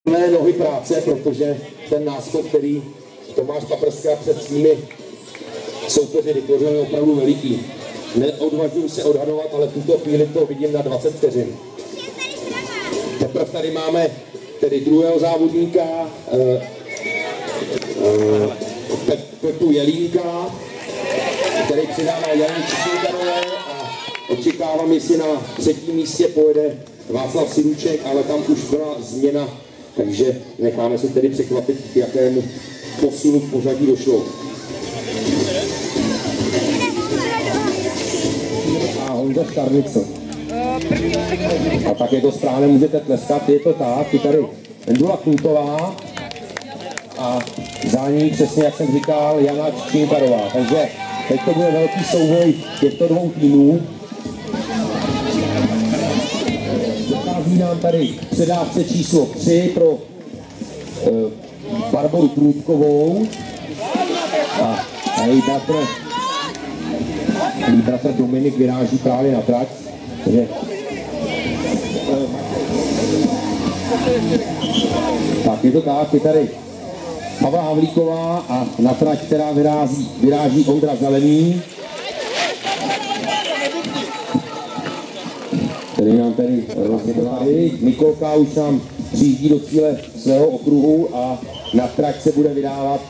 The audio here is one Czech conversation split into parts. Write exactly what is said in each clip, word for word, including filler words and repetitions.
nohy práce, protože ten náskok, který Tomáš Paprska před svými soupeři vytvořil, je opravdu veliký. Neodvažuji se odhadovat, ale v tuto chvíli to vidím na dvacet vteřin. Teprve tady máme tedy druhého závodníka, eh, eh, Pe Pepu Jelínka, který přidává Janu Číšníkarové a očekávám, jestli na třetím místě pojede Václav Siruček, ale tam už byla změna, takže necháme se tedy překvapit, k jakému posunu v pořadí došlo. A Honza Škarnico. A tak je to správně, můžete tleskat, je to tak, je tady Vendula Kultová a za ní přesně, jak jsem říkal, Jana Činkarová. Takže teď to bude velký souboj těchto dvou týmů. Dochází nám tady předávce číslo tři pro uh, Barboru Průdkovou a, a její bratr, její bratr Dominik vyráží právě na trať. Takže, uh, tak je to tak, je tady Pavla Havlíková a na trať, která vyráží, vyráží Ondra Zelený. Tady nám tady rozdělali. Mikolka už nám přijíždí do cíle svého okruhu a na trať se bude vydávat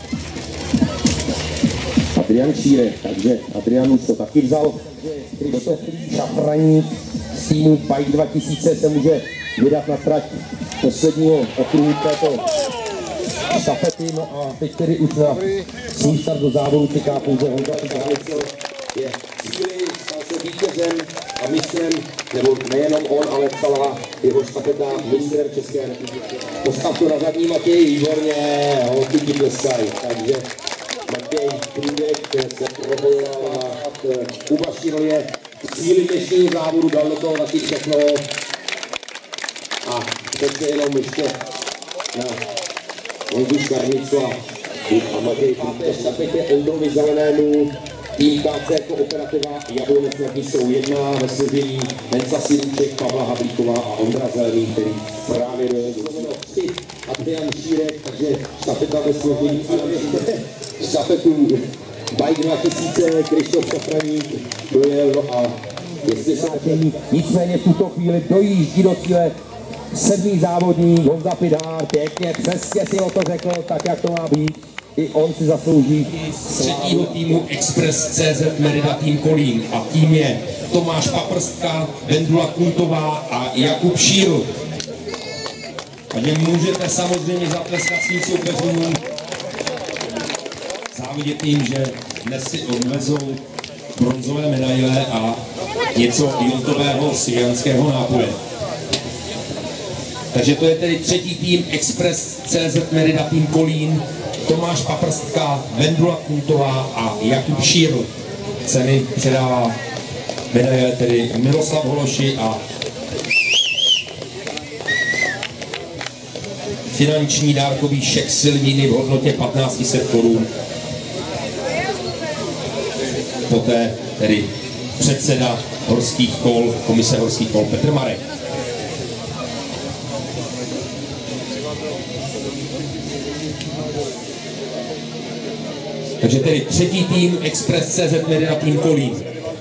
Adrian Šírek. Takže Adrian už to taky vzal. Krištof Šafraník z týmu Bike dva tisíce se může vydat na trať posledního okruhu této štafety. No a teď tedy už na svůj start do závodu čeká pouze Honza Škarnico. Je cíli, stal se vítězem a mistrem, nebo nejenom on, ale celá jeho štafeta mistrem České republiky. Postav to na zadní, Matěj, výborně, holky ti tleskají. Takže Matěj Průdek se probojoval na Kuba Široje. Cíli dnešního závodu dal do toho taky všechno. A přece jenom ještě na Honzu Škarnicu a Matěj Průdek štafetě Ondrovi Zelenému. Tým K C Kooperativa Jablonec nad Nisou jedna ve složení Venca Siruček, Pavla Havlíková a Ondra Zelený, který právě dojezl tři Adrian Šírek, takže štafeta ve složení štafetu Bike dva tisíce, Krištof Šafraník dojel, no a jestli se začení, nicméně v tuto chvíli dojíždí do cíle sedmý závodník Honza Pidhár, pěkně, přesně si o to řekl, tak jak to má být. I on si zaslouží z třetího týmu Express tečka cé zet Merida tým Kolín a tím je Tomáš Paprstka, Vendula Kultová a Jakub Šíl. Takže můžete samozřejmě zatleskat svým soupeřům, závidět jim, že dnes si odvezou bronzové medaile a něco jontového syrianského nápoje. Takže to je tedy třetí tým Express tečka cé zet Merida tým Kolín, Tomáš Paprstka, Vendula Kultová a Jakub Šírl. Ceny předává medaile tedy Miroslav Hološi a finanční dárkový šek Silviny v hodnotě patnáct set korun. Poté tedy předseda horských kol, komise horských kol Petr Marek. Takže tedy třetí tým Express tečka cé zet Merida tým Kolín.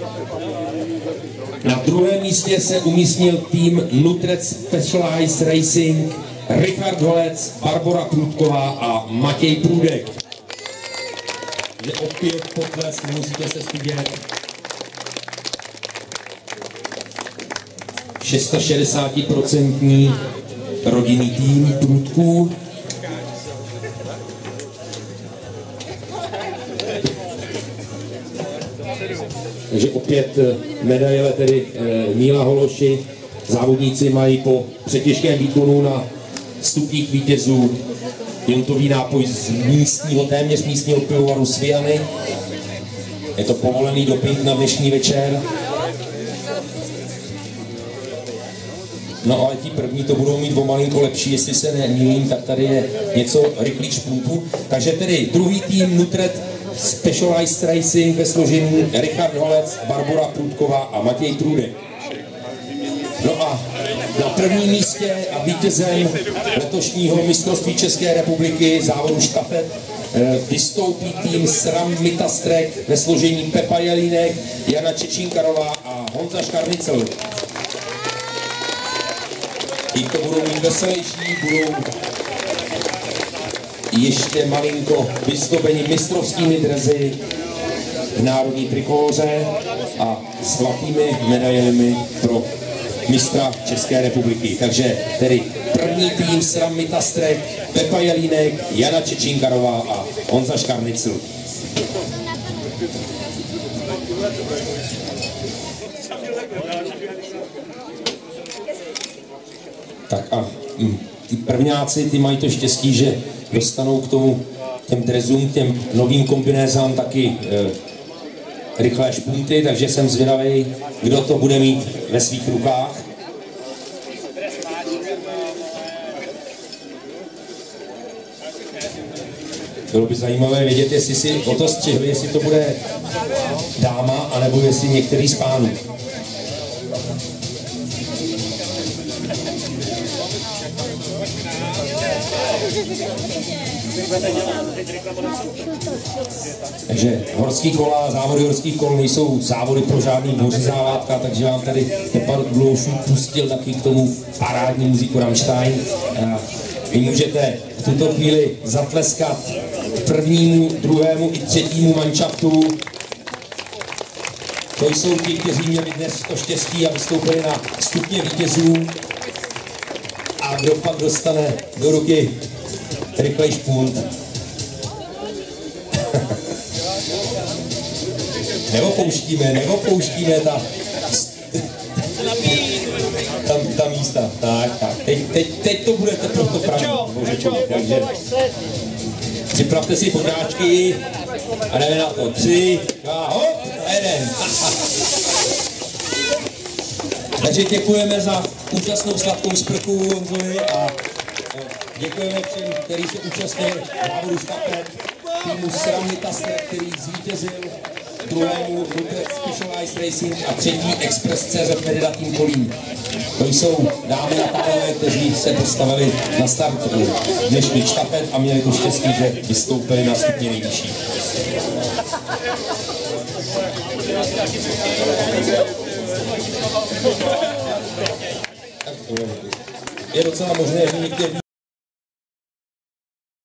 Na druhém místě se umístil tým Nutrec Specialized Racing, Richard Holec, Barbora Průdková a Matěj Průdek. Takže opět potlesk, nemusíte se stydět. šedesát šest procent rodinný tým Průdků. Takže opět medaile tedy Míla Hološi. Závodníci mají po přetěžkém výkonu na stupních vítězů jontový nápoj z místního, téměř místního pivovaru Sviany. Je to povolený doping na dnešní večer. No ale ti první to budou mít o malinko lepší, jestli se nemýlím, tak tady je něco rychlých špuntů. Takže tedy druhý tým Nutret Specialized Racing ve složení Richard Holec, Barbora Průdková a Matěj Průdek. No a Na prvním místě a vítězem letošního mistrovství České republiky závodu štafet vystoupí tým SRAM Mitastrek ve složení Pepa Jelínek, Jana Čečínkarová a Honza Škarnicl. I to budou mít veselější, budou ještě malinko vyzdobení mistrovskými dresy v národní trikóře a zlatými medailemi pro mistra České republiky. Takže tedy první tým SRAM Mitastrek, Pepa Jelínek, Jana Čečínkarová a Honza Škarnicl. Tak a hm, ty prvňáci, ty mají to štěstí, že dostanou k tomu, k těm dresům, k těm novým kombinézám taky e, rychlé špunty, takže jsem zvědavý, kdo to bude mít ve svých rukách. Bylo by zajímavé vědět, jestli si o to střihli, jestli to bude dáma, anebo jestli některý z pánů. Takže horský kola, závody horských kol nejsou závody pro žádný vořizávátka, takže vám tady Pepa Dloušů pustil taky k tomu parádní muziku Rammstein. Vy můžete v tuto chvíli zatleskat prvnímu, druhému i třetímu manšaftu. To jsou ti, kteří měli dnes to štěstí a vystoupili na stupně vítězů. A kdo pak dostane do ruky rychlej špunt. Neopouštíme, neopouštíme ta, ta, ta místa. Tak, tak. Teď, teď, teď to bude teprve to pravý. Takže připravte si podráčky a jdeme na to. Tři, dva, hop, a jeden. Takže děkujeme za úžasnou sladkou sprchu Honzovi a děkujeme všem, kteří se účastnili závodu štafet, týmu SRAM Mitastrek, který zvítězil, druhému Rudrex Specialized Racing a třetí Express C Z Medida Tým Kolín. To jsou dámy a pánové, kteří se postavili na start dnešních štafet a měli to štěstí, že vystoupili na stupně nejvyšší. Je docela možné, že někteří